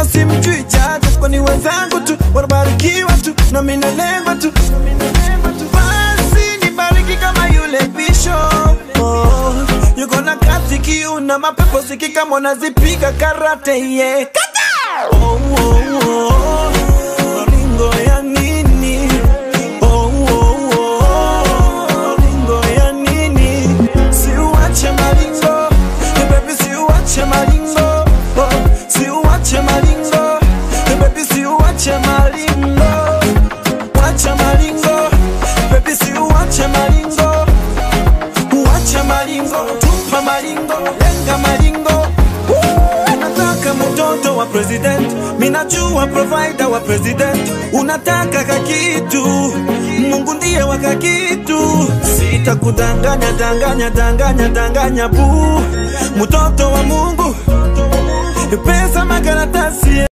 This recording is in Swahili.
kama simjui chacha, kwani wenzangu tu wanabarikiwa tu na mimi nalengwa tu. Basi nibariki kama yule bishop, oh, yuko na kazi kiuna mapepo sikika mwana zipiga karate yeah. Kata! Oh, oh, oh, Malingo ya nini? Oh, oh, oh, Malingo ya nini? Si uache Malingo, hey baby, si uache Malingo. Oh, si uache Malingo, hey baby, si uache Malingo. Uache Malingo, baby, si uache Malingo. Uache Malingo, tupa Malingo, lenga Malingo. Unataka mtoto wa president, minajua provider wa president. Unataka kakitu, Mungu ndiye wa kakitu. Sita kudanganya, danganya, danganya, danganya boo. Mtoto wa Mungu, pesa makaratasi.